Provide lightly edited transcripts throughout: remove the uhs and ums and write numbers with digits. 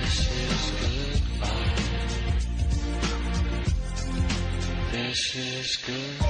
This is good.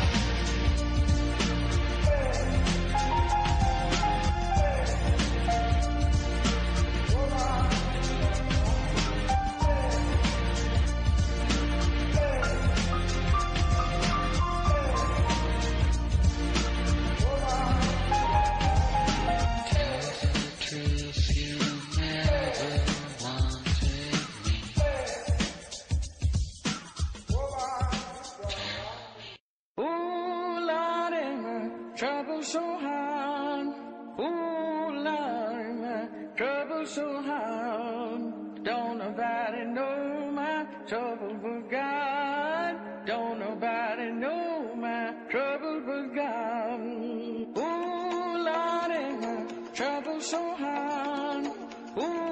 Trouble so hard, ooh Lord, my trouble so hard. Don't nobody know my trouble but God. Don't nobody know my trouble but God. Ooh Lord, my trouble so hard, ooh.